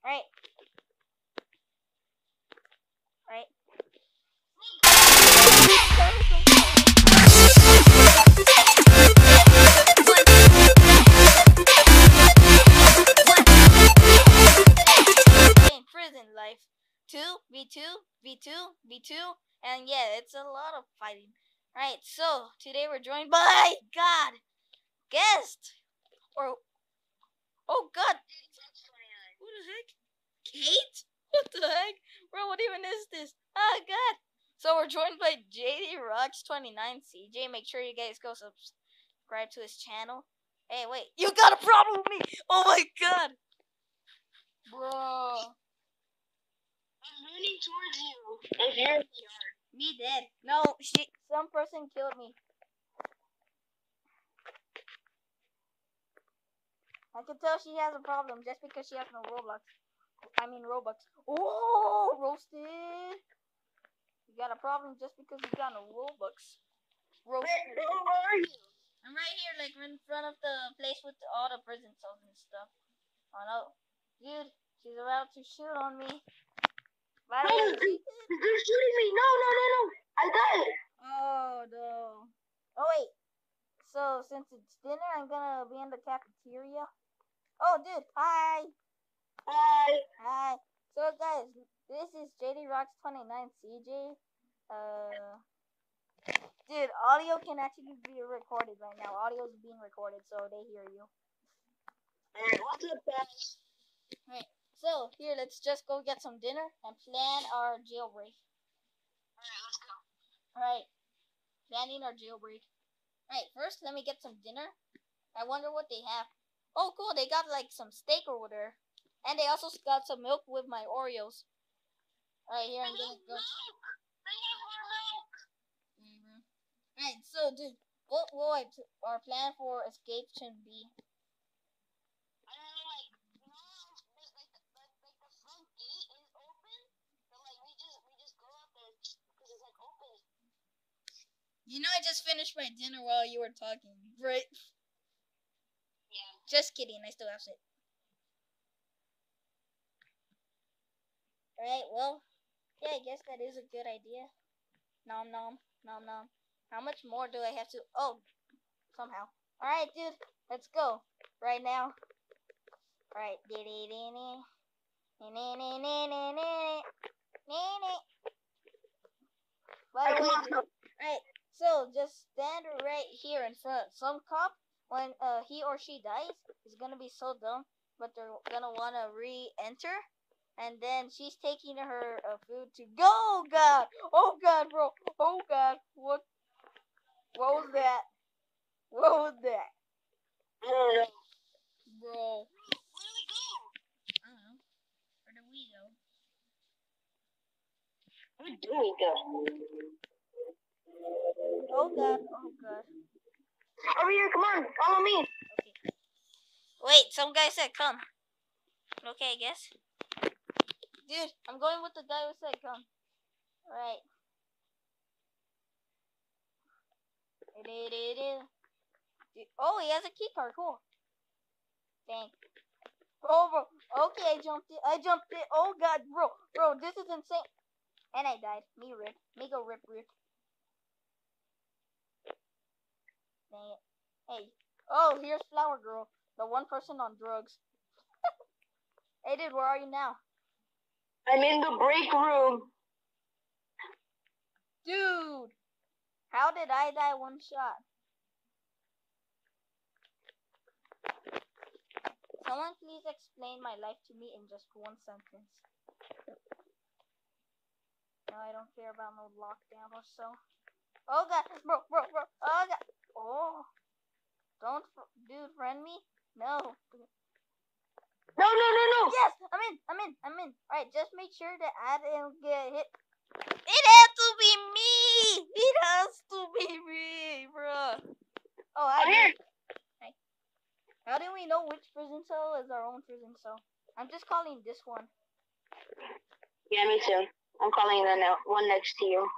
Right. Right. Game prison life. 2v2v2v2, and yeah, it's a lot of fighting. Right. So today we're joined by God guest or oh God, who the heck? Kate? What the heck? Bro, what even is this? Oh God. So we're joined by JD Rocks 29 CJ. Make sure you guys go subscribe to his channel. Hey, wait, you got a problem with me? Oh my God, bro. I'm running towards you. If you're in the yard. Me dead. No, some person killed me. I can tell she has a problem just because she has no Roblox. I mean Robux. Oh, roasted. You got a problem just because you got no Robux. Roasted. Where are you? I'm right here, like in front of the place with all the prison cells and stuff. Oh no, dude, she's about to shoot on me. By the way, They're shooting me. No. I got it. Oh no. Oh wait. So since it's dinner, I'm gonna be in the cafeteria. Oh, dude, hi. Hi. Hi. So guys, this is JD Rocks 29 CJ. Dude, audio can actually be recorded right now. Audio is being recorded, so they hear you. Alright, what's up, guys? Alright, so here, let's just go get some dinner and plan our jailbreak. Alright, let's go. Alright, planning our jailbreak. Alright, first let me get some dinner. I wonder what they have. Oh, cool, they got like some steak over there. And they also got some milk with my Oreos. Alright, here I'm gonna go. They have more milk. Alright, so dude, what will our plan for escape be? I don't know, like the front gate is open, but like we just go out there because it's like open. You know, I just finished my dinner while you were talking, right? Yeah. Just kidding, I still have shit. Alright, well, yeah, I guess that is a good idea. Nom nom, nom nom. How much more do I have to? Oh, somehow. Alright, dude, let's go. Right now. Alright. By the way, alright, so just stand right here in front. Some cop, when he or she dies, is gonna be so dumb, but they're gonna wanna re-enter. And then she's taking her food to go. Oh God! Oh God, bro! Oh God! What was that? What was that? I don't know. Bro. Where do we go? I don't know. Where do we go? Where do we go? Oh God! Oh God! Over here, come on, follow me. Okay. Wait, some guy said come. Okay, I guess. Dude, I'm going with the guy who said come. Alright. Oh, he has a key card. Cool. Thanks. Oh, bro. Okay, I jumped it. Oh, God, bro, this is insane. And I died. Me rip. Me go rip. Dang it. Hey. Oh, here's Flower Girl. The one person on drugs. Hey, dude, where are you now? I'm in the break room. Dude. How did I die one shot? Someone please explain my life to me in just one sentence. No, I don't care about no lockdown or so. Oh God, bro. Oh God. Oh. Don't, dude, friend me? No. No. Yes, I'm in. Alright, just make sure that I don't get hit. It has to be me! It has to be me, bro. Oh, Here. Hey. How do we know which prison cell is our own prison cell? I'm just calling this one. Yeah, me too. I'm calling the one next to you.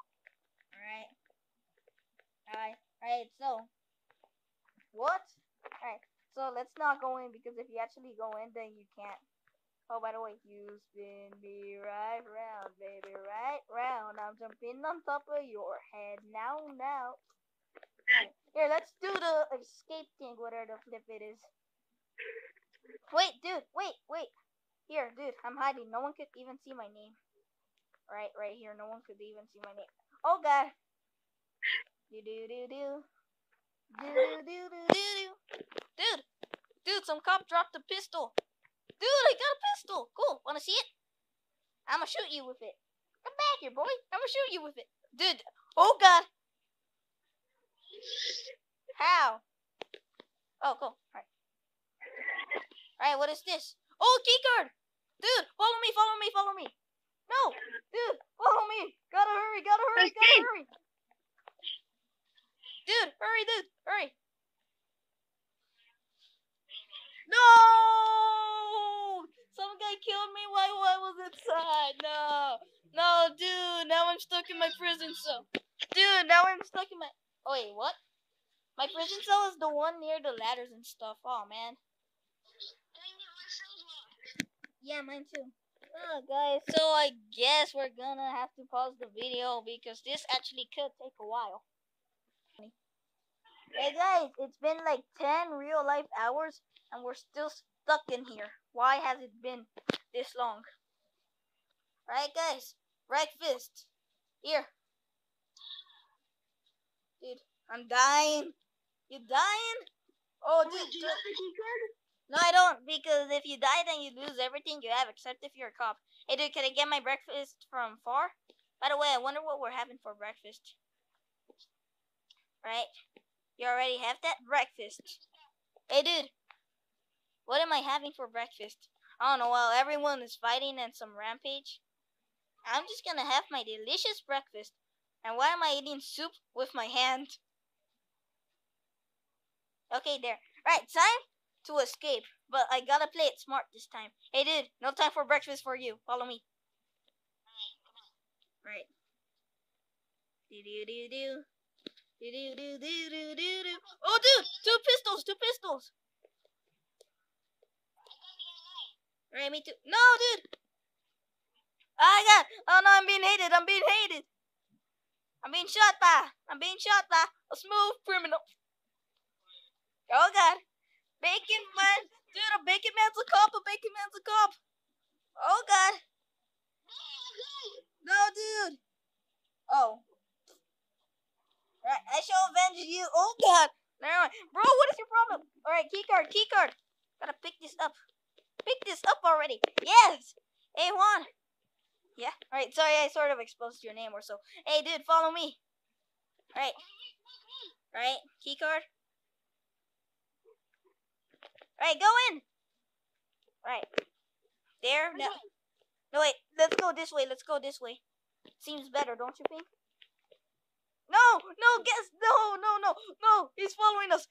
Alright, so. What? Alright, so let's not go in because if you actually go in, then you can't. Oh, by the way, you spin me right round, baby, right round. I'm jumping on top of your head now, now. Here, let's do the escape thing, whatever the flip it is. Wait, dude, wait. Here, dude, I'm hiding. No one could even see my name. Right here. No one could even see my name. Oh, God. Do do do do. Do do do do do. Dude, some cop dropped a pistol. Dude, I got a pistol. Cool. Wanna see it? I'ma shoot you with it. Come back here, boy. I'ma shoot you with it. Dude. Oh, God. How? Oh, cool. Alright, what is this? Oh, keycard! Dude, follow me. No! Dude, follow me! Gotta hurry! Dude, hurry! No! Some guy killed me while I was inside. No, dude, now I'm stuck in my prison cell. Dude, now I'm stuck in my... Oh, wait, what? My prison cell is the one near the ladders and stuff. Oh, man. Yeah, mine too. Oh, guys, so I guess we're gonna have to pause the video because this actually could take a while. Hey, guys, it's been like 10 real life hours and we're still stuck in here. Why has it been this long? Right, guys? Breakfast. Here. Dude, I'm dying. You dying? Oh, dude. Do you have the key card? No, I don't, because if you die, then you lose everything you have, except if you're a cop. Hey, dude, can I get my breakfast from far? By the way, I wonder what we're having for breakfast. Right? You already have that? Breakfast. Hey, dude. What am I having for breakfast? I don't know, while everyone is fighting and some rampage. I'm just gonna have my delicious breakfast. And why am I eating soup with my hand? Okay, there. Right, time to escape. But I gotta play it smart this time. Hey, dude, no time for breakfast for you. Follow me. Right. Do do do do. Do do do do do do do. Oh, dude, two pistols. Right, me too. No, dude. I got. Oh no, I'm being hated. I'm being shot by a smooth criminal. Oh God, Bacon Man, dude, a Bacon Man's a cop. Oh God, no, dude. Oh, right, I shall avenge you. Oh God, never mind, bro. What is your problem? All right, keycard. Gotta pick this up. Already. Yes. Hey Juan. Yeah. All right. Sorry, I sort of exposed your name or so. Hey, dude, follow me. All right. Keycard. All right, go in. All right. There. No, wait. Let's go this way. Seems better, don't you think? No. Guess. No. He's following us.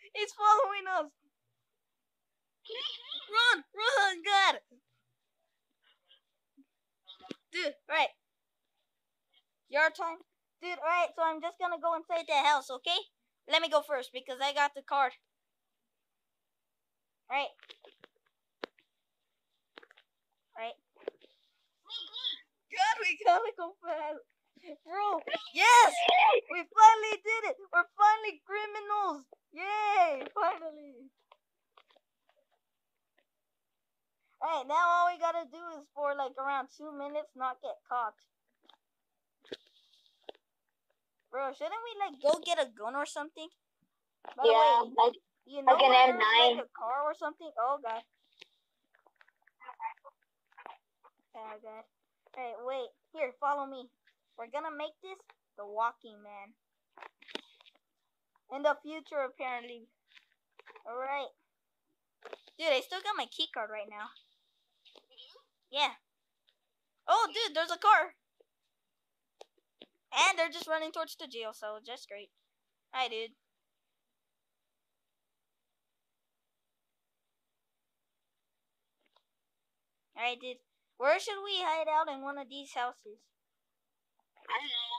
Run. God. Dude. All right. Your time. Dude, all right. So I'm just gonna go inside the house, okay? Let me go first because I got the card. All right. God, we gotta go fast. Bro, yes! We finally did it! We're finally criminals! Yay! Finally! Alright, now all we gotta do is for like around 2 minutes not get caught. Bro, shouldn't we like go get a gun or something? By the way, like you know like an where M9. there's like a car or something? Oh God. Oh God. Alright, wait. Here, follow me. We're gonna make this the Walking Man. In the future, apparently. Alright. Dude, I still got my key card right now. Yeah. Oh, dude, there's a car. And they're just running towards the jail cell. Just great. Hi, dude. Alright, dude. Where should we hide out in one of these houses? I don't know.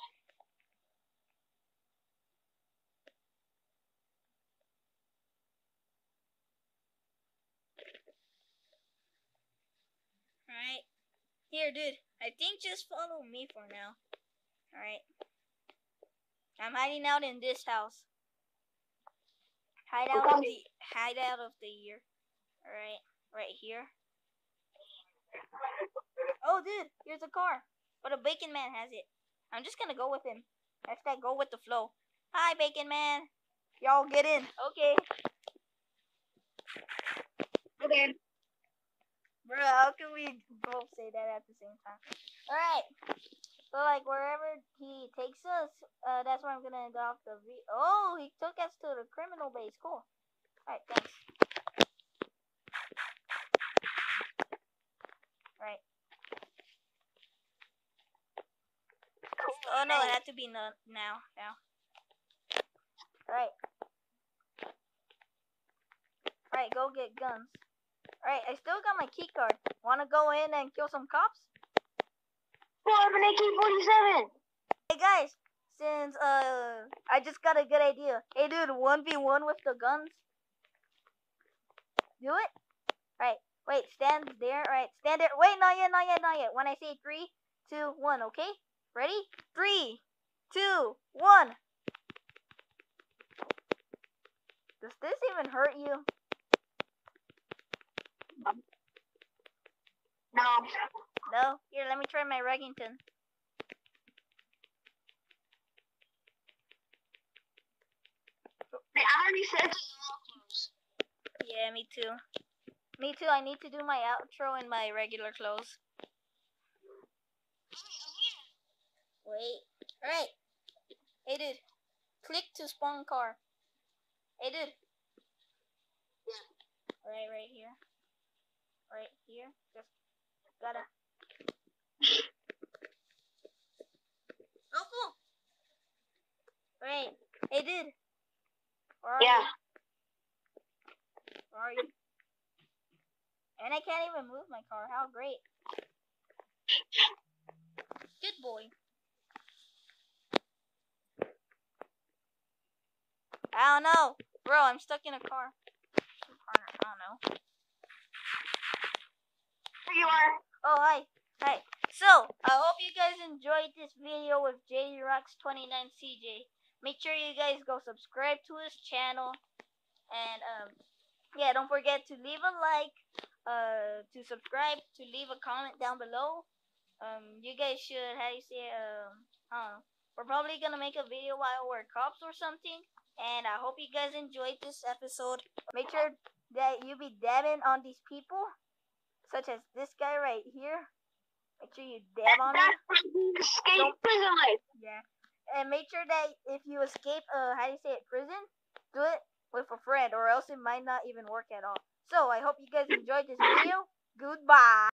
here, dude. I think just follow me for now. Alright. I'm hiding out in this house. Hideout of the year. Alright. Right here. Oh, dude. Here's a car. But a Bacon Man has it. I'm just gonna go with him. Hashtag go with the flow. Hi, Bacon Man. Y'all get in. Okay. Okay. Bro, how can we both say that at the same time? Alright. So, like, wherever he takes us, that's where I'm gonna adopt the Oh, he took us to the criminal base. Cool. Alright, thanks. Alright. Oh, no, it had to be now. Alright. Alright, go get guns. Alright, I still got my key card. Wanna go in and kill some cops? Well, I have an AK-47. Hey guys, since I just got a good idea. Hey dude, 1v1 with the guns. Do it? Alright, wait, stand there. Alright, stand there. Wait, not yet. When I say 3, 2, 1, okay? Ready? 3, 2, 1. Does this even hurt you? No. No? Here, let me try my Remington. I already said to you. Yeah, me too. Me too, I need to do my outro in my regular clothes. Wait. Alright. Hey dude. Click to spawn car. Hey dude. Yeah. Alright, right here. Right here. Just gotta. Oh, cool. Alright. Hey dude. Where are you? Where are you? And I can't even move my car. How great. Good boy. I don't know. Bro, I'm stuck in a car. I don't know. There you are. Oh, hi. Hi. So, I hope you guys enjoyed this video with JDRox29CJ. Make sure you guys go subscribe to his channel. And, yeah, don't forget to leave a like, to subscribe, to leave a comment down below. You guys should, how do you say, I don't know. We're probably gonna make a video while we're cops or something. And I hope you guys enjoyed this episode. Make sure that you be dabbing on these people, such as this guy right here. Make sure you dab on him. Escape prison life. Yeah. And make sure that if you escape, how do you say it, prison, do it with a friend, or else it might not even work at all. So, I hope you guys enjoyed this video. Goodbye.